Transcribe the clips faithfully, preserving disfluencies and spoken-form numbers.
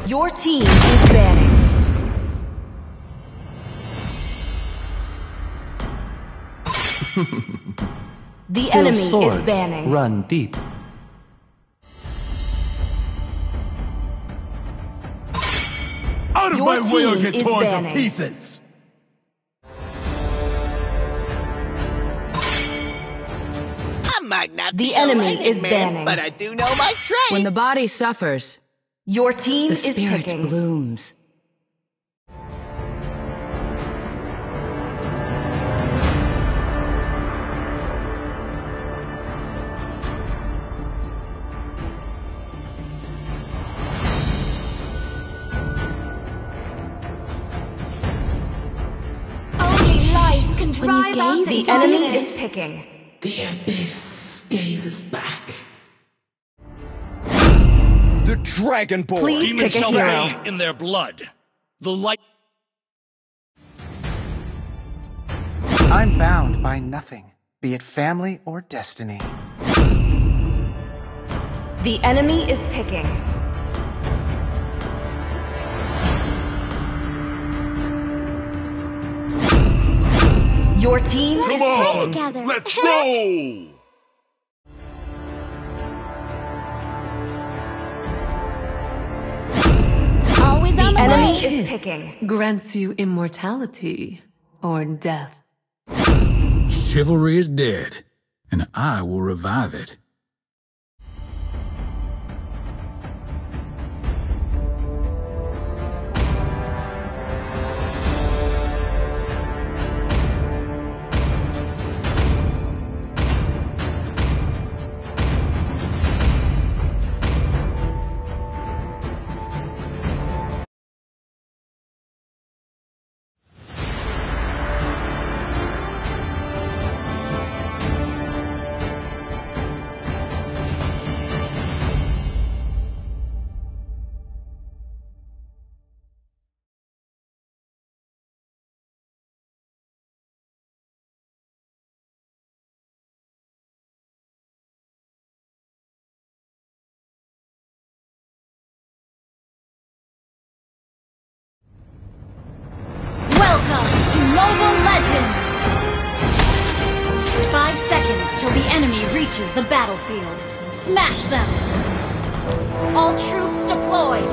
Your team is banning. The Still enemy swords is banning. run deep. Out of Your my way or team get is torn banning. to pieces! I might not The be enemy a lightning is man, banning. but I do know my trade. When the body suffers, Your team the is spirit picking. blooms. Only light can drive out The the enemy darkness. is picking. The abyss gazes back. The Dragonborn! Please Demons pick a shall hero. bathe in their blood. The light. I'm bound by nothing, be it family or destiny. The enemy is picking. Your team Let's is play picking. together. Let's roll! Always on The the enemy way. is picking. Grants you immortality or death. Chivalry is dead, and I will revive it. Welcome to Mobile Legends! Five seconds till the enemy reaches the battlefield. Smash them! All troops deployed!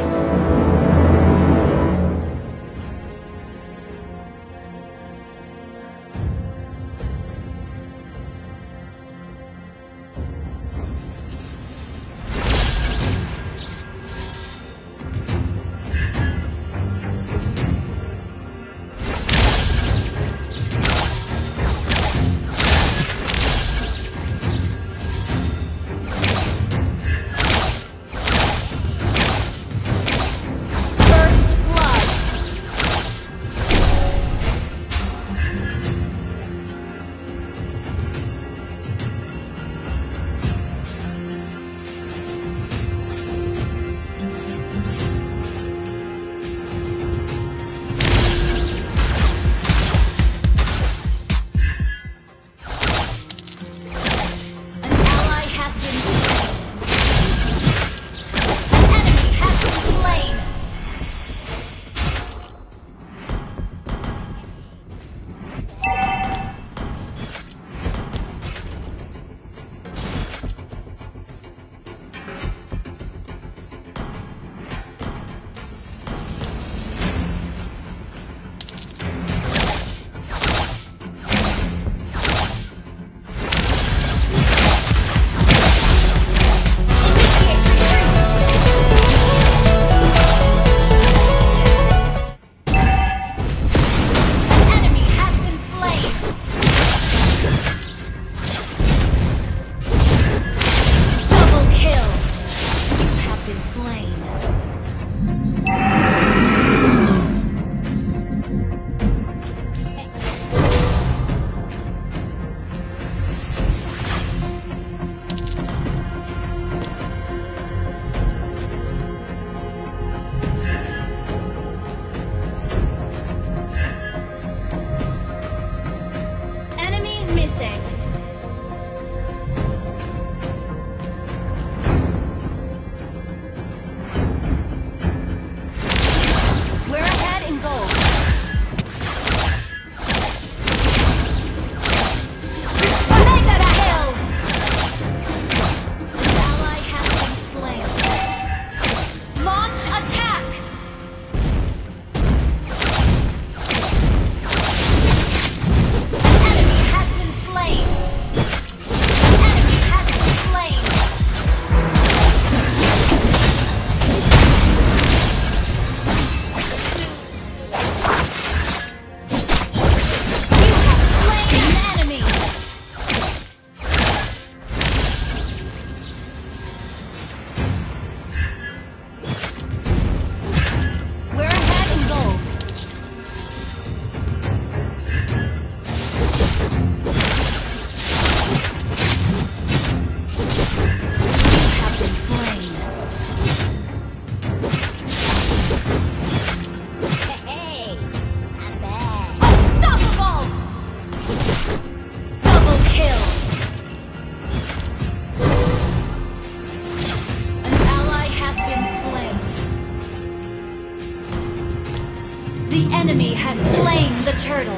enemy has slain the turtle.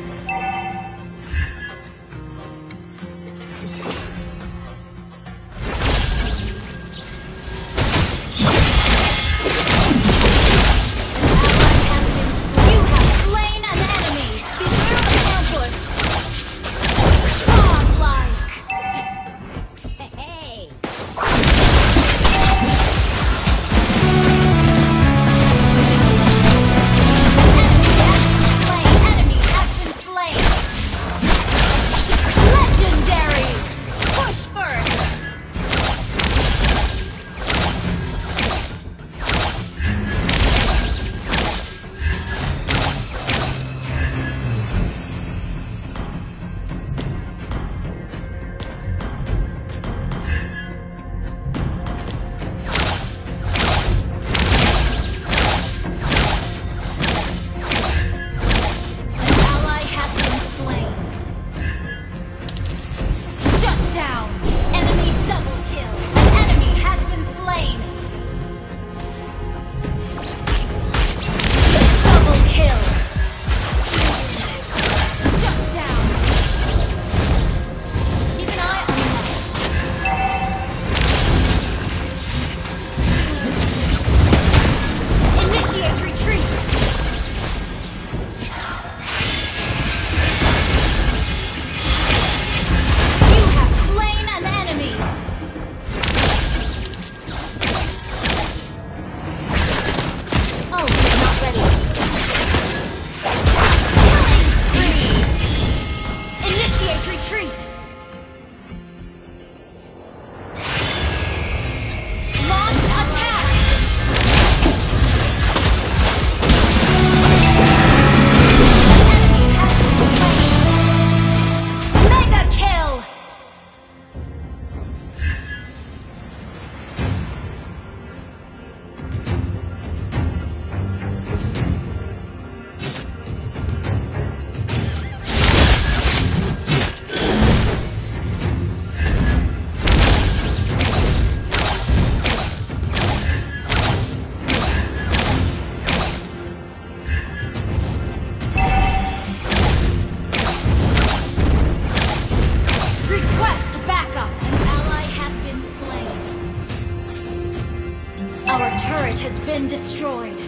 Has been destroyed.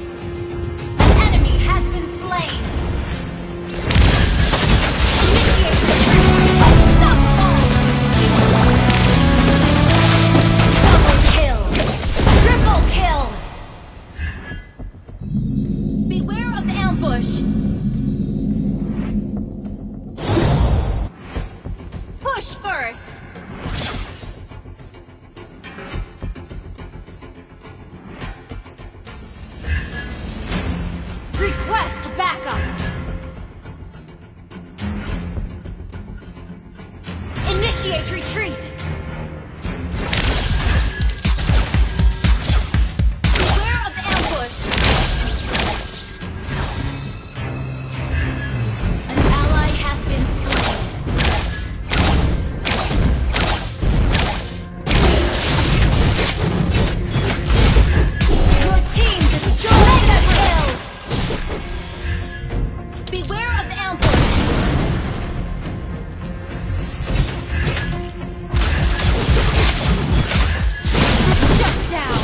An enemy has been slain. Initiate unstoppable. Double kill. Triple kill. Beware of ambush. Push first. Request backup! Initiate retreat! Beware of ambush! An ally has been slain. Your team destroyed the kill! Beware of ambush! Shut down!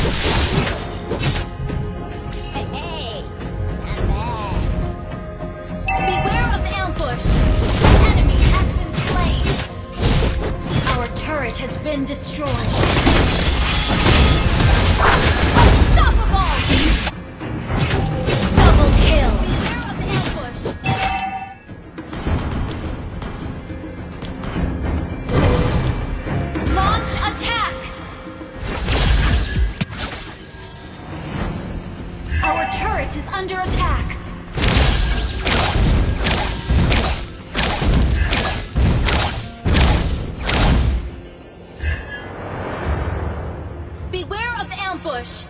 Hey, hey! I'm back! Beware of ambush! The enemy has been slain! Our turret has been destroyed! Unstoppable! Double kill! Beware of ambush! Launch attack! Our turret is under attack! Beware of ambush!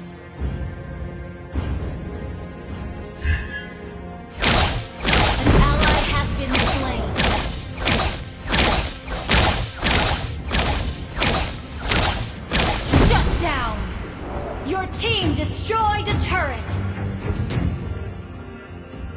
An ally has been slain. Shut down! Your team destroyed a turret!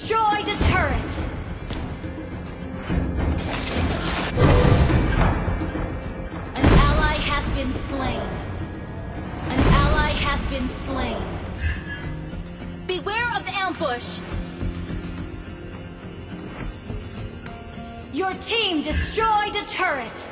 destroyed a turret. An ally has been slain. An ally has been slain. Beware of ambush. Your team destroyed a turret.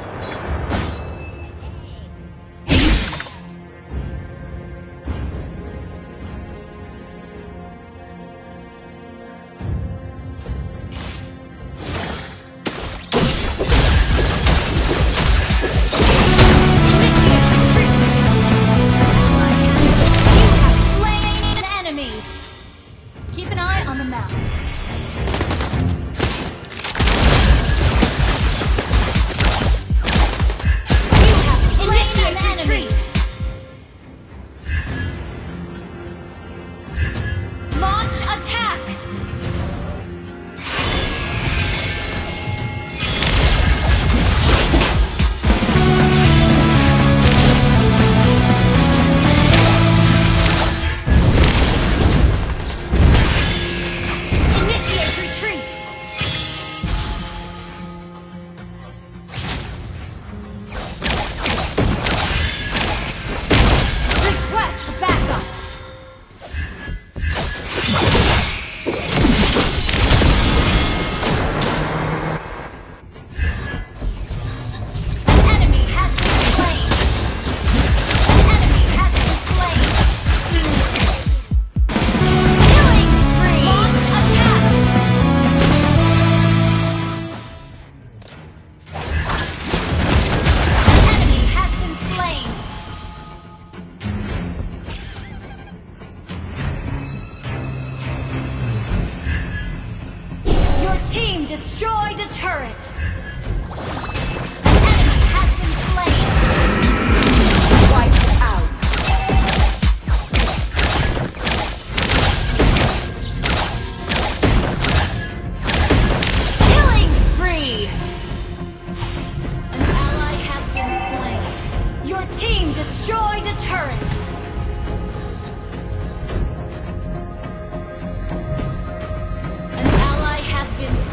Destroyed a turret. An enemy has been slain. Wiped out. Killing spree. An ally has been slain. Your team destroyed a turret. An ally has been slain.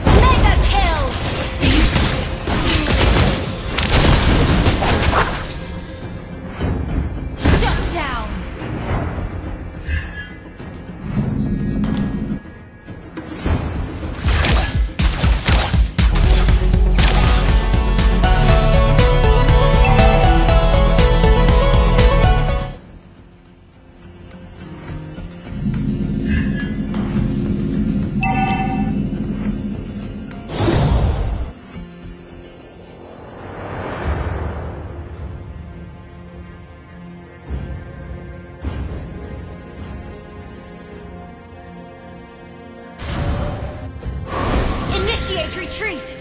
Initiate retreat!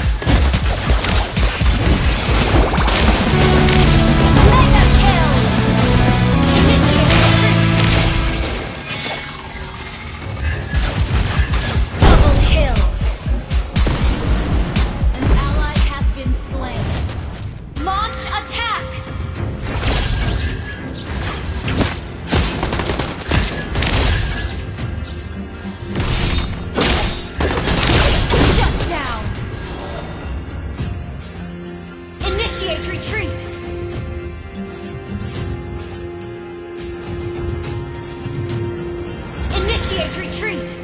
Mega kill! Initiate retreat! Double kill! An ally has been slain. Launch attack! Initiate retreat! Initiate retreat!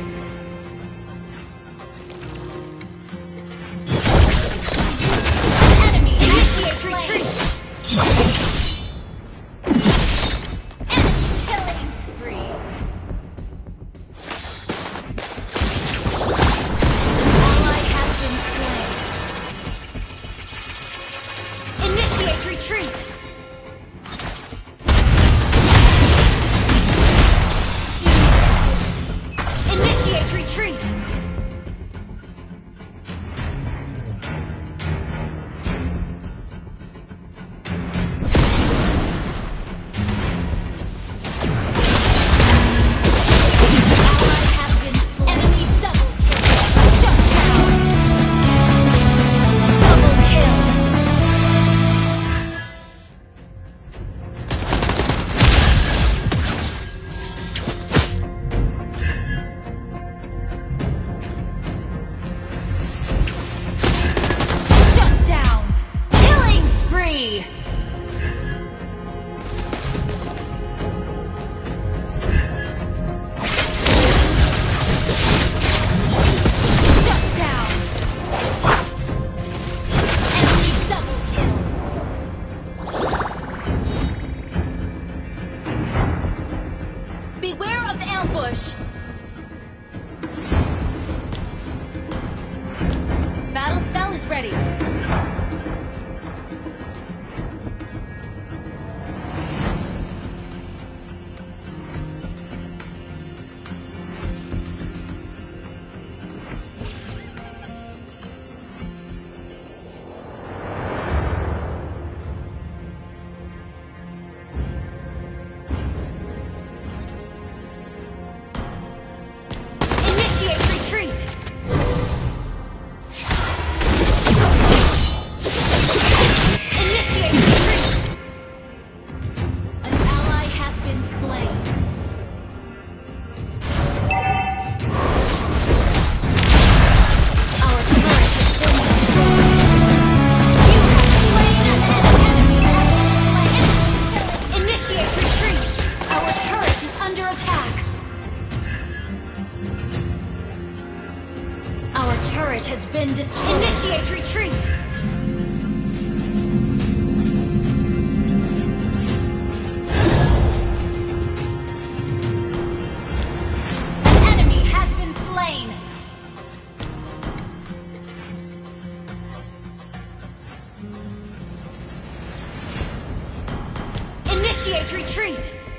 Enemy, initiate retreat! Enemy killing spree! Ally has been slain. Initiate retreat! Initiate ambush! Battle spell is ready. Initiate retreat! Initiate retreat! An ally has been slain. Our turret has been destroyed. You have slain an enemy. Has been slain. Initiate retreat! Our turret is under attack. Our turret has been destroyed. Initiate retreat! An enemy has been slain! Initiate retreat!